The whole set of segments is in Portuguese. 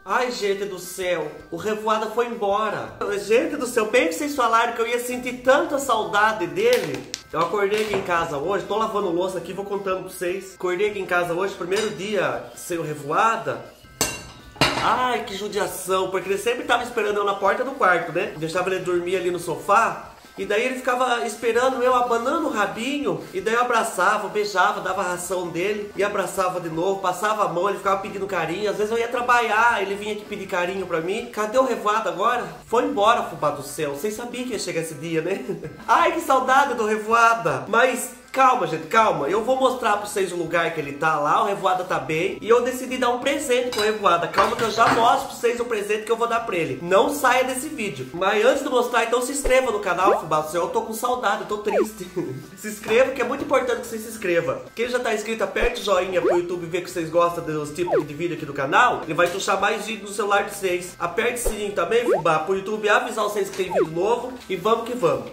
Ai, gente do céu, o Revoada foi embora. Gente do céu, bem que vocês falaram que eu ia sentir tanta saudade dele. Eu acordei aqui em casa hoje, tô lavando louça aqui, vou contando pra vocês. Acordei aqui em casa hoje, primeiro dia sem o Revoada. Ai, que judiação, porque ele sempre tava esperando eu na porta do quarto, né? Deixava ele dormir ali no sofá. E daí ele ficava esperando eu, abanando o rabinho. E daí eu abraçava, beijava, dava a ração dele. E abraçava de novo, passava a mão, ele ficava pedindo carinho. Às vezes eu ia trabalhar, ele vinha aqui pedir carinho pra mim. Cadê o Revoada agora? Foi embora, fubá do céu. Vocês sabiam que ia chegar esse dia, né? Ai, que saudade do Revoada. Mas calma, gente, calma. Eu vou mostrar pra vocês o lugar que ele tá lá. O Revoada tá bem. E eu decidi dar um presente pro Revoada. Calma que eu já mostro pra vocês o presente que eu vou dar pra ele. Não saia desse vídeo. Mas antes de mostrar, então se inscreva no canal, fubá do céu. Eu tô com saudade, eu tô triste. Se inscreva, que é muito importante que você se inscreva. Quem já tá inscrito, aperte o joinha pro YouTube ver que vocês gostam dos tipos de vídeo aqui do canal. Ele vai puxar mais vídeo no celular de vocês. Aperte o sininho também, fubá, pro YouTube avisar vocês que tem vídeo novo. E vamos que vamos.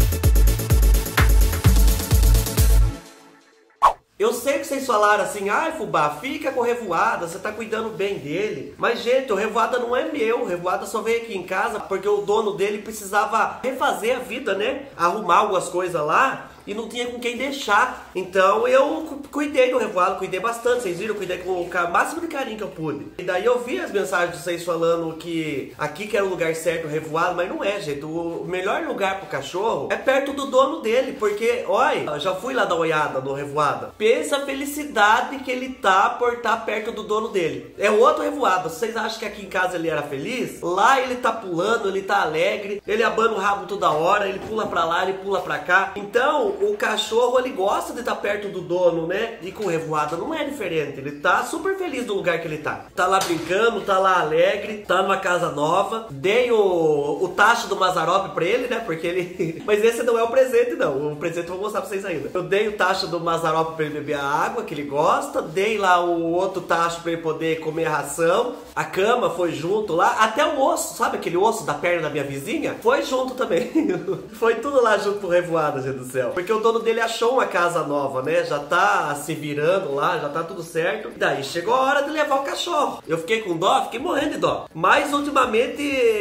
Eu sei que vocês falaram assim, ai fubá, fica com o Revoada, você tá cuidando bem dele. Mas gente, o Revoada não é meu, o Revoada só veio aqui em casa porque o dono dele precisava refazer a vida, né? Arrumar algumas coisas lá e não tinha com quem deixar. Então eu cuidei do Revoada, cuidei bastante, vocês viram? Eu cuidei com o máximo de carinho que eu pude. E daí eu vi as mensagens de vocês falando que aqui que era o lugar certo o Revoada, mas não é, gente. O melhor lugar pro cachorro é perto do dono dele, porque, olha, já fui lá dar uma olhada no Revoada. Pensa a felicidade que ele tá por estar perto do dono dele. É outro Revoada. Vocês acham que aqui em casa ele era feliz? Lá ele tá pulando, ele tá alegre, ele abana o rabo toda hora, ele pula pra lá, ele pula pra cá. Então, o cachorro, ele gosta de estar perto do dono, né? E com o Revoada não é diferente. Ele tá super feliz no lugar que ele tá. Tá lá brincando, tá lá alegre, tá numa casa nova. Dei o tacho do Mazzaropi pra ele, né? Porque ele... Mas esse não é o presente, não. O presente eu vou mostrar pra vocês ainda. Eu dei o tacho do Mazzaropi pra ele beber a água que ele gosta. Dei lá o outro tacho pra ele poder comer a ração. A cama foi junto lá. Até o osso, sabe aquele osso da perna da minha vizinha? Foi junto também. Foi tudo lá junto pro Revoada, gente do céu. Porque o dono dele achou uma casa nova, né? Já tá se virando lá, já tá tudo certo. E daí chegou a hora de levar o cachorro. Eu fiquei com dó, fiquei morrendo de dó. Mas ultimamente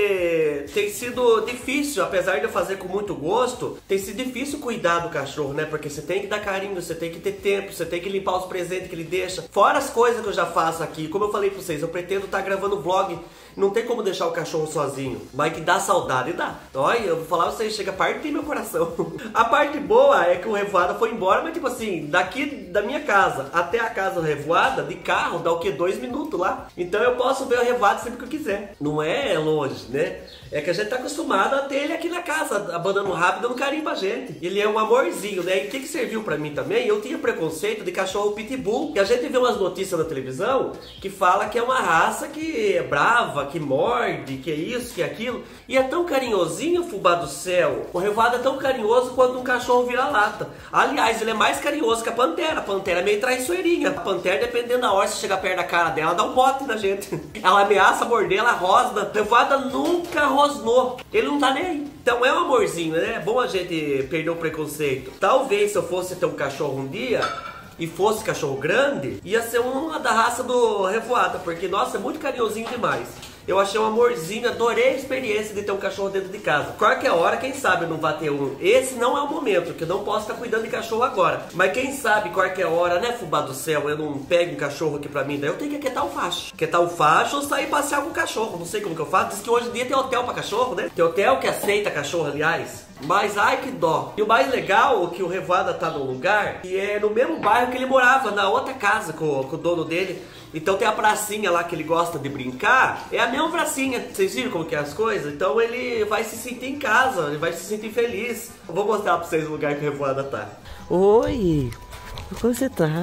tem sido difícil, apesar de eu fazer com muito gosto, tem sido difícil cuidar do cachorro, né? Porque você tem que dar carinho, você tem que ter tempo, você tem que limpar os presentes que ele deixa. Fora as coisas que eu já faço aqui. Como eu falei pra vocês, eu pretendo estar gravando vlog. Não tem como deixar o cachorro sozinho. Mas que dá saudade, dá. Olha, eu vou falar pra vocês, chega a partir meu coração. A parte boa é que o Revoada foi embora, mas tipo assim, daqui da minha casa até a casa do Revoada, de carro, dá o que? 2 minutos lá. Então eu posso ver o Revoada sempre que eu quiser. Não é longe, né? É que a gente tá acostumado a ter ele aqui na casa, abanando rápido, dando carinho pra gente. Ele é um amorzinho, né? E o que serviu pra mim também? Eu tinha preconceito de cachorro pitbull. E a gente vê umas notícias na televisão que fala que é uma raça que é brava, que morde, que é isso, que é aquilo. E é tão carinhosinho, fubá do céu. O Revoada é tão carinhoso quando um cachorro vira-lata. Aliás, ele é mais carinhoso que a Pantera. A Pantera é meio traiçoeirinha. A Pantera, dependendo da hora, se chegar perto da cara dela, dá um bote na gente. Ela ameaça morder, ela rosna. O Revoada nunca rosnou. Ele não tá nem aí. Então é um amorzinho, né? É bom a gente perder o preconceito. Talvez se eu fosse ter um cachorro um dia e fosse cachorro grande, ia ser uma da raça do Revoada, porque, nossa, é muito carinhosinho demais. Eu achei um amorzinho, adorei a experiência de ter um cachorro dentro de casa. Qualquer hora, quem sabe eu não vai ter um. Esse não é o momento, porque eu não posso estar cuidando de cachorro agora. Mas quem sabe, qualquer hora, né, fubá do céu, eu não pego um cachorro aqui pra mim, daí eu tenho que aquietar o facho. Aquietar o facho ou sair passear com o cachorro, não sei como que eu faço. Diz que hoje em dia tem hotel pra cachorro, né? Tem hotel que aceita cachorro, aliás. Mas ai que dó. E o mais legal é que o Revoada tá num lugar que é no mesmo bairro que ele morava, na outra casa com o dono dele. Então tem a pracinha lá que ele gosta de brincar. É a mesma pracinha. Vocês viram como que é as coisas? Então ele vai se sentir em casa, ele vai se sentir feliz. Eu vou mostrar pra vocês o lugar que o Revoada tá. Oi, como você tá?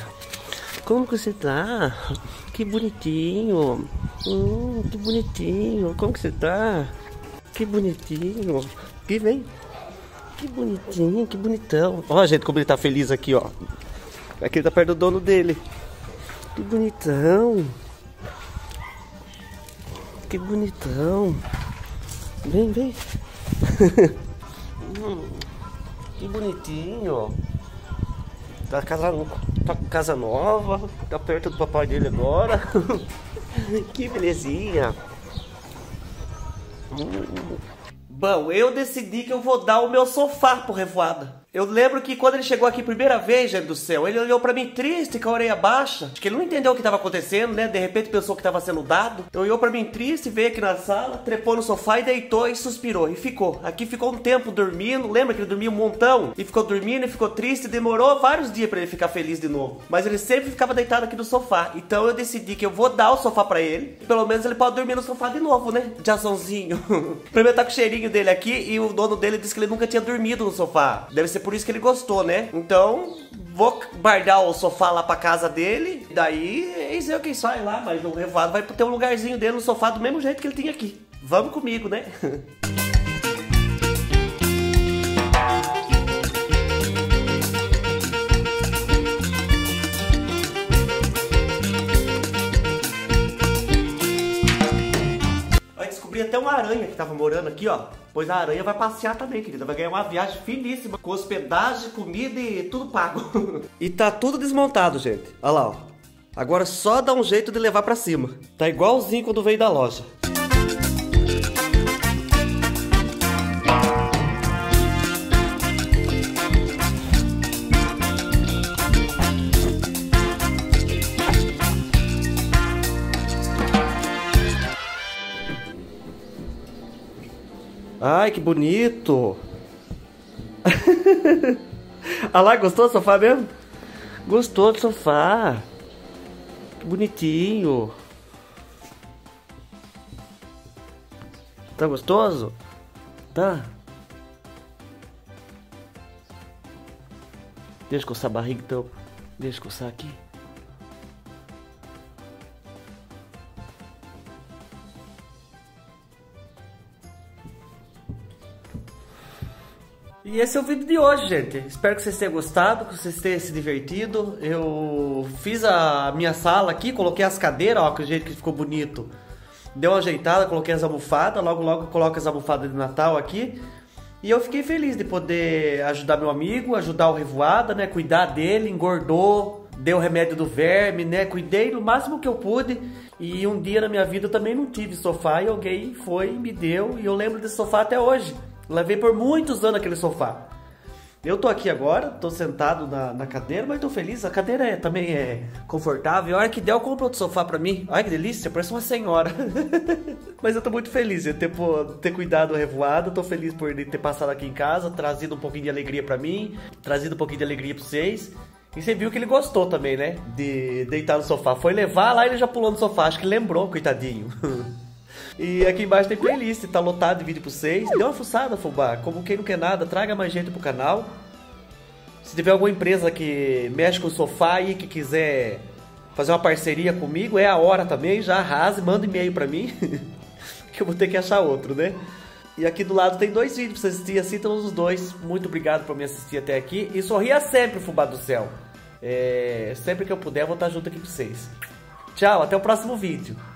Como que você tá? Que bonitinho. Que bonitinho. Como que você tá? Que bonitinho. Aqui, vem. Que bonitinho, que bonitão. Ó, gente, como ele tá feliz aqui, ó. Aqui ele tá perto do dono dele. Que bonitão. Que bonitão. Vem, vem. Que bonitinho. Tá com casa nova. Tá perto do papai dele agora. Que belezinha. Bom, eu decidi que eu vou dar o meu sofá pro Revoada. Eu lembro que quando ele chegou aqui a primeira vez, gente do céu, ele olhou pra mim triste, com a orelha baixa. Acho que ele não entendeu o que tava acontecendo, né? De repente pensou que tava sendo dado. Ele olhou pra mim triste, veio aqui na sala, trepou no sofá e deitou e suspirou. E ficou. Aqui ficou um tempo dormindo. Lembra que ele dormia um montão? E ficou dormindo e ficou triste. Demorou vários dias pra ele ficar feliz de novo. Mas ele sempre ficava deitado aqui no sofá. Então eu decidi que eu vou dar o sofá pra ele. Pelo menos ele pode dormir no sofá de novo, né? Jazãozinho. Primeiro tá com o cheirinho dele aqui e o dono dele disse que ele nunca tinha dormido no sofá. Deve ser por isso que ele gostou, né? Então, vou guardar o sofá lá pra casa dele. Daí, eis eu quem sai lá. Mas o Revoado vai ter um lugarzinho dele no sofá do mesmo jeito que ele tinha aqui. Vamos comigo, né? Descobri até uma aranha que tava morando aqui, ó. Pois a aranha vai passear também, querida. Vai ganhar uma viagem finíssima, com hospedagem, comida e tudo pago. E tá tudo desmontado, gente. Olha lá, ó. Agora só dá um jeito de levar pra cima. Tá igualzinho quando veio da loja. Ai, que bonito! Ah lá, gostou do sofá mesmo? Gostou do sofá? Que bonitinho! Tá gostoso? Tá? Deixa eu coçar a barriga então. Deixa eu coçar aqui. E esse é o vídeo de hoje, gente. Espero que vocês tenham gostado, que vocês tenham se divertido. Eu fiz a minha sala aqui, coloquei as cadeiras, ó, que o jeito que ficou bonito. Deu uma ajeitada, coloquei as almofadas, logo eu coloco as almofadas de Natal aqui. E eu fiquei feliz de poder ajudar meu amigo, ajudar o Revoada, né? Cuidar dele, engordou, deu o remédio do verme, né? Cuidei do máximo que eu pude. E um dia na minha vida eu também não tive sofá e alguém foi e me deu. E eu lembro desse sofá até hoje. Levei por muitos anos aquele sofá. Eu tô aqui agora, tô sentado na cadeira, mas tô feliz. A cadeira também é confortável. A hora que der, eu compro outro sofá pra mim. Ai, que delícia, parece uma senhora. Mas eu tô muito feliz de ter cuidado do Revoado. Tô feliz por ele ter passado aqui em casa, trazido um pouquinho de alegria pra mim, trazido um pouquinho de alegria pra vocês. E você viu que ele gostou também, né? De deitar no sofá. Foi levar lá e ele já pulou no sofá. Acho que lembrou, coitadinho. E aqui embaixo tem playlist, tá lotado de vídeo pra vocês. Dê uma fuçada, fubá. Como quem não quer nada, traga mais gente pro canal. Se tiver alguma empresa que mexe com o sofá e que quiser fazer uma parceria comigo, é a hora também. Já arrase, manda e-mail pra mim. Que eu vou ter que achar outro, né? E aqui do lado tem 2 vídeos pra você assistir. Assistam os 2. Muito obrigado por me assistir até aqui. E sorria sempre, fubá do céu. Sempre que eu puder, eu vou estar junto aqui com vocês. Tchau, até o próximo vídeo.